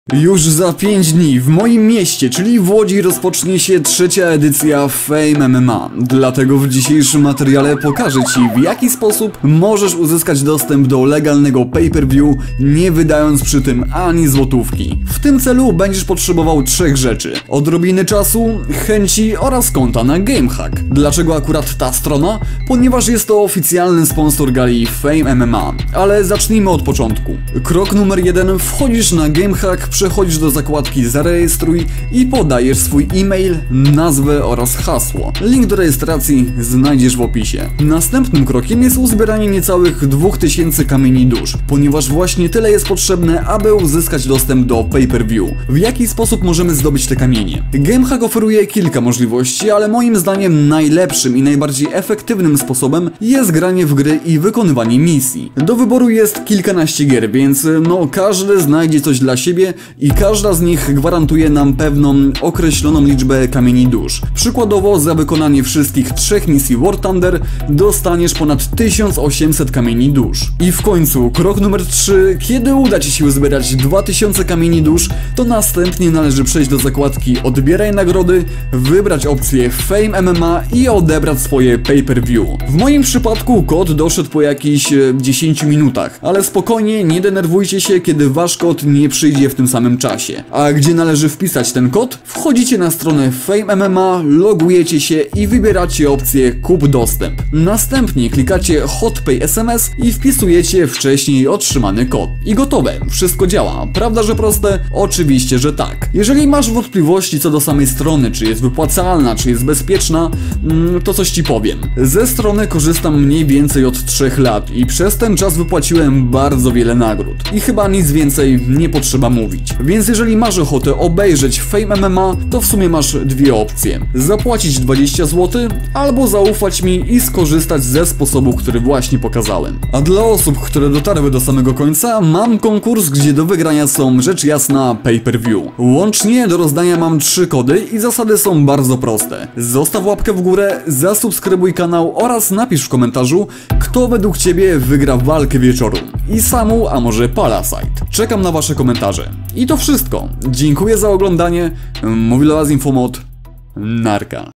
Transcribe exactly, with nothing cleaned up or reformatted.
Już za pięć dni w moim mieście, czyli w Łodzi, rozpocznie się trzecia edycja Fame M M A. Dlatego w dzisiejszym materiale pokażę Ci, w jaki sposób możesz uzyskać dostęp do legalnego pay-per-view, nie wydając przy tym ani złotówki. W tym celu będziesz potrzebował trzech rzeczy: odrobiny czasu, chęci oraz konta na GameHack. Dlaczego akurat ta strona? Ponieważ jest to oficjalny sponsor gali Fame M M A. Ale zacznijmy od początku. Krok numer jeden: wchodzisz na GameHack, przechodzisz do zakładki zarejestruj i podajesz swój e-mail, nazwę oraz hasło. Link do rejestracji znajdziesz w opisie. Następnym krokiem jest uzbieranie niecałych dwóch tysięcy kamieni dusz, ponieważ właśnie tyle jest potrzebne, aby uzyskać dostęp do pay-per-view. W jaki sposób możemy zdobyć te kamienie? GameHack oferuje kilka możliwości, ale moim zdaniem najlepszym i najbardziej efektywnym sposobem jest granie w gry i wykonywanie misji. Do wyboru jest kilkanaście gier, więc no każdy znajdzie coś dla siebie i każda z nich gwarantuje nam pewną określoną liczbę kamieni dusz. Przykładowo za wykonanie wszystkich trzech misji War Thunder dostaniesz ponad tysiąc osiemset kamieni dusz. I w końcu krok numer trzy. Kiedy uda Ci się uzbierać dwa tysiące kamieni dusz, to następnie należy przejść do zakładki odbieraj nagrody, wybrać opcję Fame M M A i odebrać swoje pay-per-view. W moim przypadku kod doszedł po jakichś dziesięciu minutach, ale spokojnie, nie denerwujcie się, kiedy wasz kod nie przyjdzie w tym samym czasie. A gdzie należy wpisać ten kod? Wchodzicie na stronę Fame M M A, logujecie się i wybieracie opcję kup dostęp. Następnie klikacie Hotpay S M S i wpisujecie wcześniej otrzymany kod. I gotowe, wszystko działa. Prawda, że proste? Oczywiście, że tak. Jeżeli masz wątpliwości co do samej strony, czy jest wypłacalna, czy jest bezpieczna, to coś Ci powiem. Ze strony korzystam mniej więcej od trzech lat i przez ten czas wypłaciłem bardzo wiele nagród. I chyba nic więcej nie potrzeba mówić. Więc jeżeli masz ochotę obejrzeć Fame M M A, to w sumie masz dwie opcje: zapłacić dwadzieścia złotych albo zaufać mi i skorzystać ze sposobu, który właśnie pokazałem. A dla osób, które dotarły do samego końca, mam konkurs, gdzie do wygrania są rzecz jasna pay-per-view. Łącznie do rozdania mam trzy kody i zasady są bardzo proste. Zostaw łapkę w górę, zasubskrybuj kanał oraz napisz w komentarzu, kto według Ciebie wygra walkę wieczoru. I Samu, a może Palasite. Czekam na Wasze komentarze. I to wszystko. Dziękuję za oglądanie. Mówił dla Was Infomod. Narka.